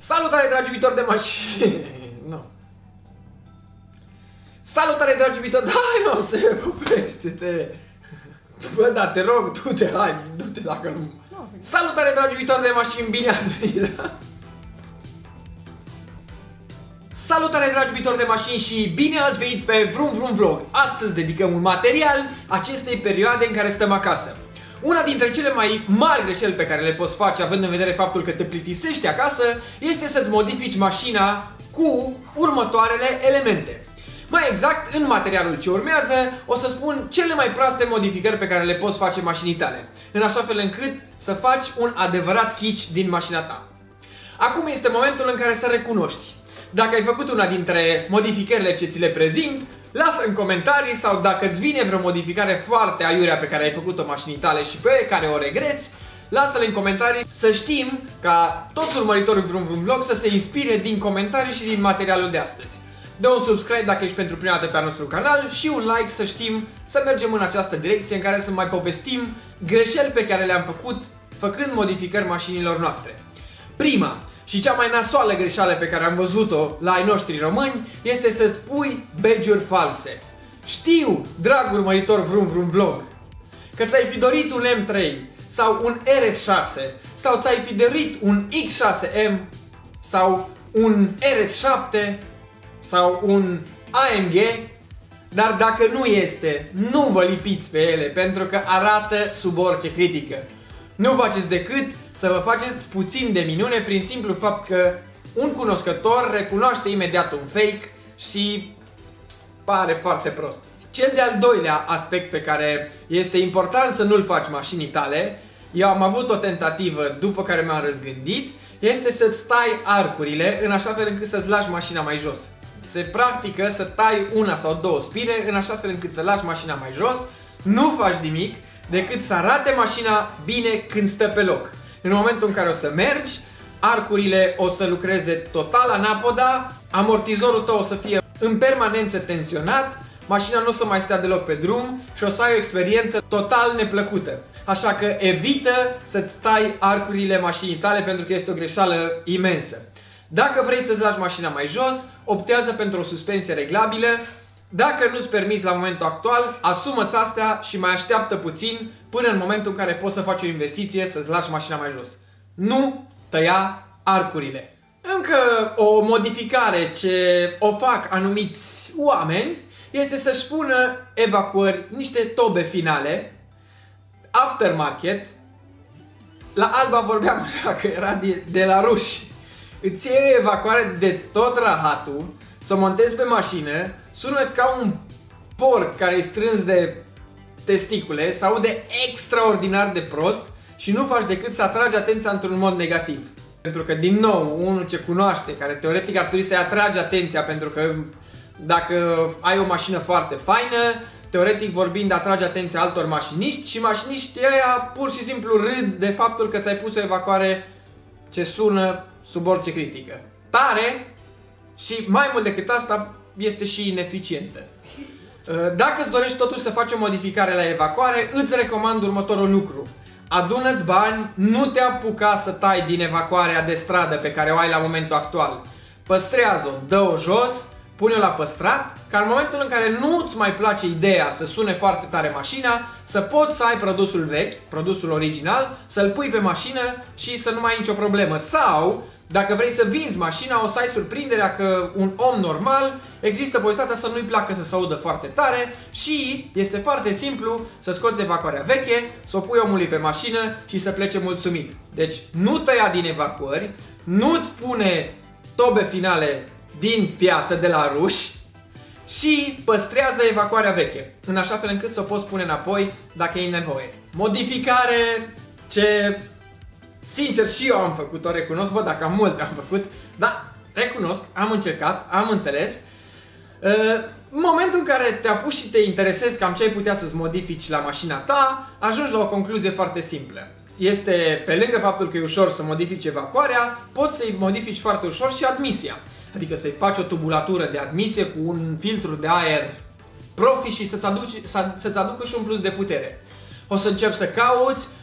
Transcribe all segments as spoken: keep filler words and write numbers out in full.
Salutare, dragi iubitori de mașini! Nu. Salutare, dragi iubitori... Hai, nu, se oprește-te! Bă, da, te rog, du-te, hai, du-te dacă nu... Salutare, dragi iubitori de mașini, bine ați venit! Salutare, dragi iubitori de mașini și bine ați venit pe Vroom Vroom Vlog! Astăzi dedicăm un material acestei perioade în care stăm acasă. Una dintre cele mai mari greșeli pe care le poți face, având în vedere faptul că te plictisești acasă, este să-ți modifici mașina cu următoarele elemente. Mai exact, în materialul ce urmează, o să spun cele mai proaste modificări pe care le poți face mașinii tale, în așa fel încât să faci un adevărat kitsch din mașina ta. Acum este momentul în care să recunoști. Dacă ai făcut una dintre modificările ce ți le prezint, lasă în comentarii, sau dacă îți vine vreo modificare foarte aiurea pe care ai făcut-o mașinii tale și pe care o regreți, lasă-le în comentarii să știm ca toți urmăritorii Vroom Vroom Vlog să se inspire din comentarii și din materialul de astăzi. Dă un subscribe dacă ești pentru prima dată pe al nostru canal și un like să știm să mergem în această direcție în care să mai povestim greșeli pe care le-am făcut făcând modificări mașinilor noastre. Prima și cea mai nasoală greșeală pe care am văzut-o la ai noștri români este să-ți pui badge-uri false. Știu, drag urmăritor Vroom Vroom Vlog, că ți-ai fi dorit un M trei sau un R S șase sau ți-ai fi dorit un X șase M sau un R S șapte sau un A M G, dar dacă nu este, nu vă lipiți pe ele pentru că arată sub orice critică. Nu faceți decât să vă faceți puțin de minune prin simplu fapt că un cunoscător recunoaște imediat un fake și pare foarte prost. Cel de-al doilea aspect pe care este important să nu-l faci mașinii tale, eu am avut o tentativă după care m-am răzgândit, este să-ți tai arcurile în așa fel încât să-ți lași mașina mai jos. Se practică să tai una sau două spire în așa fel încât să lași mașina mai jos, nu faci nimic decât să arate mașina bine când stă pe loc. În momentul în care o să mergi, arcurile o să lucreze total anapoda, amortizorul tău o să fie în permanență tensionat, mașina nu o să mai stea deloc pe drum și o să ai o experiență total neplăcută. Așa că evită să-ți tai arcurile mașinii tale pentru că este o greșeală imensă. Dacă vrei să-ți lași mașina mai jos, optează pentru o suspensie reglabilă. Dacă nu-ți permiți la momentul actual, asumă-ți astea și mai așteaptă puțin până în momentul în care poți să faci o investiție să-ți lași mașina mai jos. Nu tăia arcurile. Încă o modificare ce o fac anumiți oameni este să-și pună evacuări, niște tobe finale, aftermarket. La Alba vorbeam așa că era de, de la ruși. Îți iei evacuare de tot rahatul, să o montezi pe mașină, sună ca un porc care e strâns de testicule, se aude extraordinar de prost și nu faci decât să atragi atenția într-un mod negativ. Pentru că, din nou, unul ce cunoaște, care teoretic ar trebui să-i atragi atenția, pentru că dacă ai o mașină foarte faină, teoretic vorbind atragi atenția altor mașiniști și mașiniștii ăia pur și simplu râd de faptul că ți-ai pus o evacuare ce sună sub orice critică. Tare și mai mult decât asta este și ineficientă. Dacă îți dorești totuși să faci o modificare la evacuare, îți recomand următorul lucru. Adună-ți bani, nu te apuca să tai din evacuarea de stradă pe care o ai la momentul actual. Păstrează-o, dă-o jos, pune-o la păstrat, ca în momentul în care nu-ți mai place ideea să sune foarte tare mașina, să poți să ai produsul vechi, produsul original, să-l pui pe mașină și să nu mai ai nicio problemă. Sau, dacă vrei să vinzi mașina, o să ai surprinderea că un om normal există posibilitatea să nu-i placă să se audă foarte tare și este foarte simplu să scoți evacuarea veche, să o pui omului pe mașină și să plece mulțumit. Deci nu tăia din evacuări, nu-ți pune tobe finale din piață de la ruși și păstrează evacuarea veche, în așa fel încât să o poți pune înapoi dacă e nevoie. Modificare ce... sincer și eu am făcut-o, recunosc, văd dacă am multe am făcut, dar recunosc, am încercat, am înțeles. În momentul în care te apuci și te interesezi cam ce ai putea să-ți modifici la mașina ta, ajungi la o concluzie foarte simplă. Este, pe lângă faptul că e ușor să modifici evacuarea, poți să-i modifici foarte ușor și admisia. Adică să-i faci o tubulatură de admisie cu un filtru de aer profi și să-ți aducă și un plus de putere. O să începi să cauți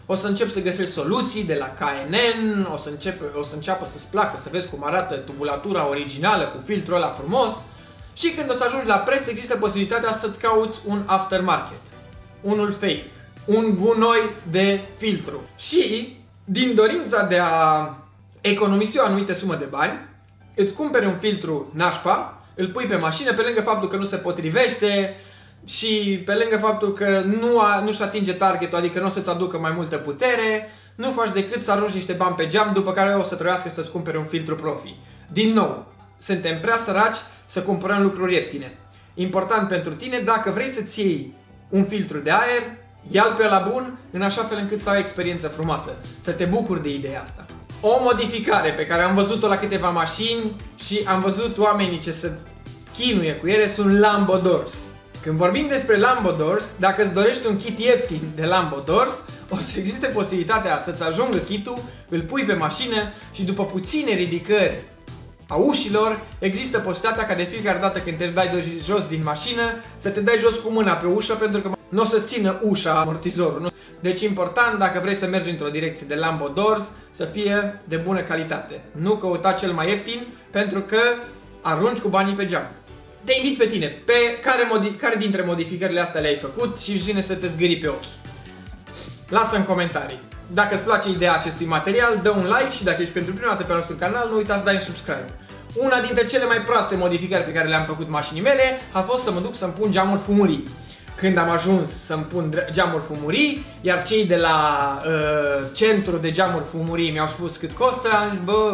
O să începi să găsești soluții de la K N N, o să, începe, o să înceapă să-ți placă să vezi cum arată tubulatura originală cu filtrul ăla frumos. Și când o să ajungi la preț, există posibilitatea să-ți cauți un aftermarket, unul fake, un gunoi de filtru. Și din dorința de a economisi o anumită sumă de bani, îți cumperi un filtru nașpa, îl pui pe mașină, pe lângă faptul că nu se potrivește și pe lângă faptul că nu a, nu-și atinge targetul, adică nu o să-ți aducă mai multă putere, nu faci decât să arunci niște bani pe geam, după care o să trebuiască să-ți cumperi un filtru profi. Din nou, suntem prea săraci să cumpărăm lucruri ieftine. Important pentru tine, dacă vrei să-ți iei un filtru de aer, ia-l pe ăla bun, în așa fel încât să ai o experiență frumoasă, să te bucuri de ideea asta. O modificare pe care am văzut-o la câteva mașini și am văzut oamenii ce se chinuie cu ele sunt Lambo Doors. Când vorbim despre Lambo Doors, dacă îți dorești un kit ieftin de Lambo Doors, o să existe posibilitatea să-ți ajungă kitul, îl pui pe mașină și după puține ridicări a ușilor, există posibilitatea ca de fiecare dată când te dai jos din mașină, să te dai jos cu mâna pe ușă, pentru că nu o să țină ușa amortizorul. Nu? Deci e important, dacă vrei să mergi într-o direcție de Lambo Doors, să fie de bună calitate. Nu căuta cel mai ieftin, pentru că arunci cu banii pe geam. Te invit pe tine, pe care, care dintre modificările astea le-ai făcut și vine să te zgâri pe ochi. Lasă în comentarii. Dacă îți place ideea acestui material, dă un like și dacă ești pentru prima dată pe nostru canal, nu uita să dai un subscribe. Una dintre cele mai proaste modificări pe care le-am făcut mașinii mele a fost să mă duc să-mi pun geamuri fumurii. Când am ajuns să-mi pun geamuri fumurii, iar cei de la uh, centru de geamuri fumurii mi-au spus cât costă, am zis, bă,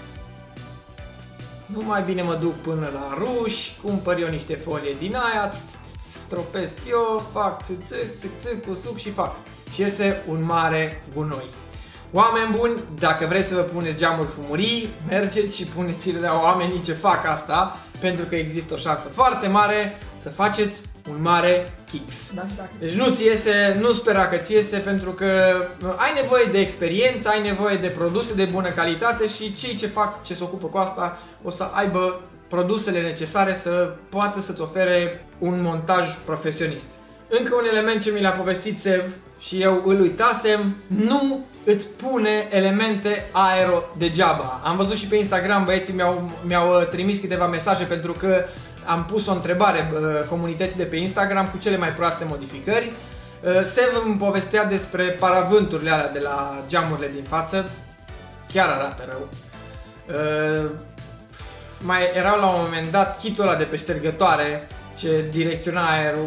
nu mai bine mă duc până la ruși, cumpăr eu niște folie din aia, stropesc eu, fac țâc, țâc, țâc, țâc, cu suc și fac. Și iese un mare gunoi. Oameni buni, dacă vreți să vă puneți geamuri fumurii, mergeți și puneți-le la oamenii ce fac asta, pentru că există o șansă foarte mare să faceți un mare kicks. Deci nu ți iese, nu spera că ți iese, pentru că ai nevoie de experiență, ai nevoie de produse de bună calitate și cei ce fac, ce se ocupă cu asta, o să aibă produsele necesare să poată să-ți ofere un montaj profesionist. Încă un element ce mi l-a povestit Sev și eu îl uitasem, nu îți pune elemente aero degeaba. Am văzut și pe Instagram, băieții mi-au mi-au trimis câteva mesaje pentru că am pus o întrebare comunității de pe Instagram cu cele mai proaste modificări. Sev îmi povestea despre paravânturile alea de la geamurile din față. Chiar arată rău. Mai erau la un moment dat kitul ăla de pe ștergătoare ce direcționa aerul.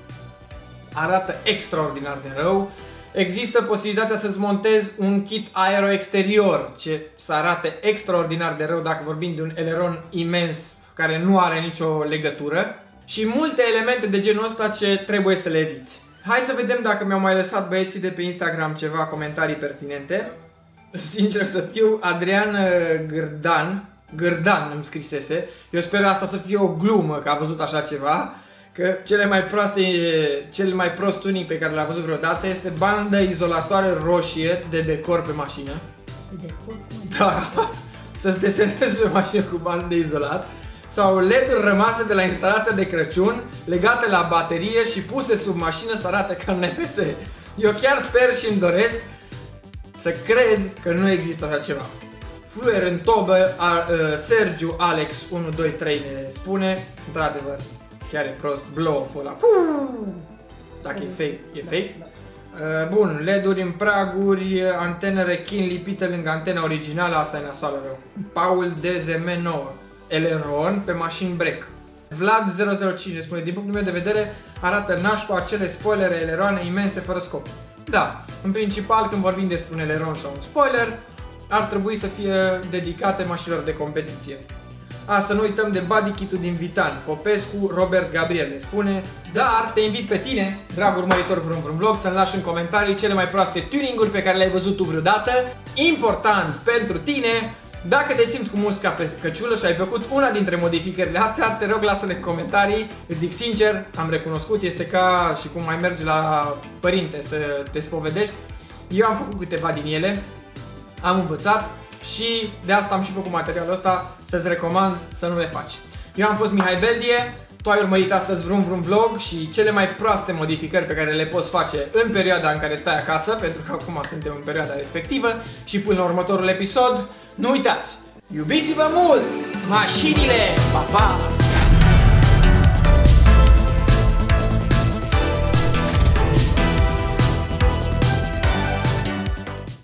Arată extraordinar de rău. Există posibilitatea să-ți montezi un kit aero exterior ce să arate extraordinar de rău dacă vorbim de un eleron imens care nu are nicio legătură și multe elemente de genul ăsta ce trebuie să le eviți. Hai să vedem dacă mi-au mai lăsat băieții de pe Instagram ceva comentarii pertinente. Sincer să fiu, Adrian Gârdan, Gârdan îmi scrisese. Eu sper asta să fie o glumă, că a văzut așa ceva. Că cele mai proaste, cel mai prost tuning pe care l-a văzut vreodată este bandă izolatoare roșie de decor pe mașină. De decor? Da. Să-ți desenezi pe mașină cu bandă de izolat. Sau L E D-uri rămase de la instalația de Crăciun, legate la baterie și puse sub mașină să arate ca în N P S. Eu chiar sper și îmi doresc să cred că nu există așa ceva. Fluier în tobă, a, a, Sergiu Alex unu doi trei ne spune, într-adevăr, chiar e prost, blow-off-ul ăla. Dacă e fake, e fake. Bun, L E D-uri în praguri, antenă rechin lipită lângă antena originală, asta e nasoală rău. Paul D Z M nouă, eleron pe mașini break. Vlad zero zero cinci spune, din punctul meu de vedere arată nașpa acele spoilere eleroane imense fără scop. Da, în principal când vorbim despre un eleron sau un spoiler, ar trebui să fie dedicate mașinilor de competiție. A, să nu uităm de body kit-ul din Vitan. Popescu Robert Gabriel ne spune, dar te invit pe tine, drag urmăritor Vrum Vrum Vlog, să-mi lași în comentarii cele mai proaste tuning-uri pe care le-ai văzut tu vreodată. Important pentru tine, dacă te simți cu musca pe căciulă și ai făcut una dintre modificările astea, te rog lasă-ne în comentarii. Îți zic sincer, am recunoscut, este ca și cum mai mergi la părinte să te spovedești. Eu am făcut câteva din ele, am învățat și de asta am și făcut materialul ăsta, să-ți recomand să nu le faci. Eu am fost Mihai Beldie, Tu ai urmărit astăzi Vroom Vroom Vlog și cele mai proaste modificări pe care le poți face în perioada în care stai acasă, pentru că acum suntem în perioada respectivă, și până la următorul episod, nu uitați! Iubiți-vă mult! Mașinile! Pa, pa!